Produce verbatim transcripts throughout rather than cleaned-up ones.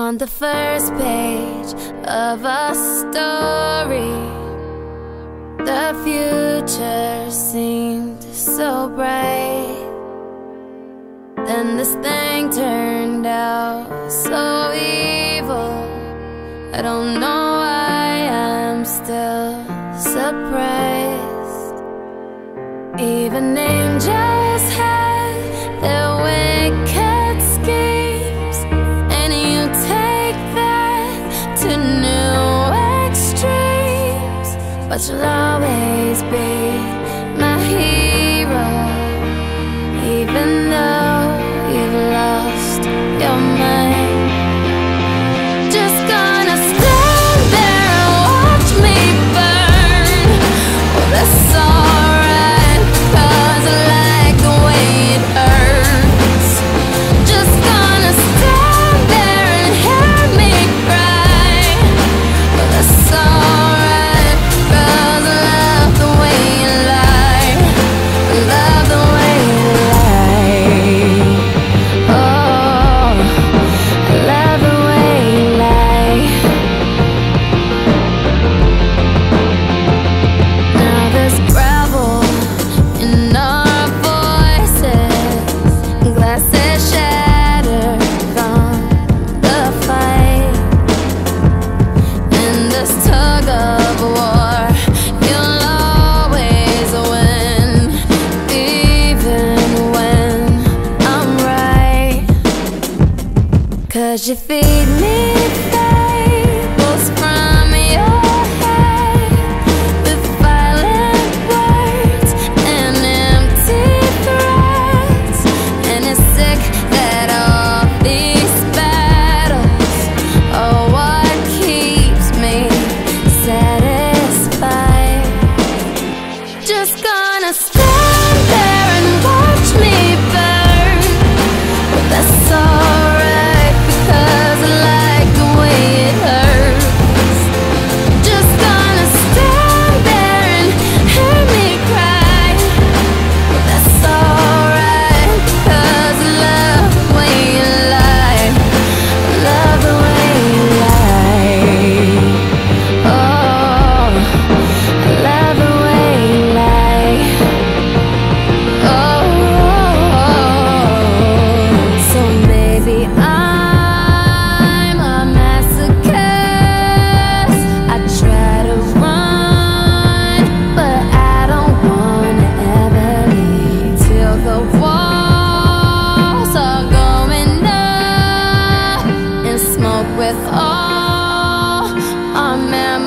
On the first page of a story, the future seemed so bright. Then this thing turned out so evil. I don't know why I'm still surprised. Even angels had their wicked schemes, and you take that to new extremes. But you'll always be my hero, even though you've lost your mind. Just gonna stand there and watch me burn. Well, that's alright, 'cause I like the way it hurts. Just gonna stand there and hear me cry. Well, that's alright, 'cause I love the way you lie. I love the way you lie. Oh, I love the way you lie. Now there's gravel in our voices, glasses shattered from the fight. In this tug of war, you'll always win, even when I'm right. 'Cause you feed me fables from your head, with violent words and empty threats. And it's sick that all these battles are what keeps me satisfied. Just gonna stand there and watch me burn. But that's alright, because I like the way it hurts. Just gonna stand there and hear me cry. But that's alright, 'cause I love the way you lie. I love the way you lie. Oh, I love the way you lie. Oh, so maybe I'm a masochist. I try to run, but I don't wanna ever leave till the walls are going up in smoke with all our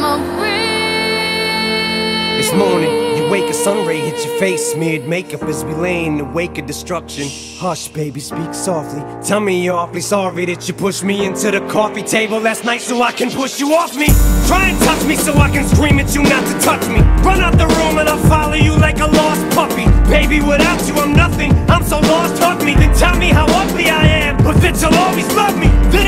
memories. It's morning, you wake, a sun ray hits your face, smeared makeup as we lay in the wake of destruction. Hush, baby, speak softly. Tell me you're awfully sorry that you pushed me into the coffee table last night so I can push you off me. Try and touch me so I can scream at you not to touch me. Run out the room and I'll follow you like a lost puppy. Baby, without you I'm nothing, I'm so lost, hug me. Then tell me how ugly I am, but that you'll always love me. That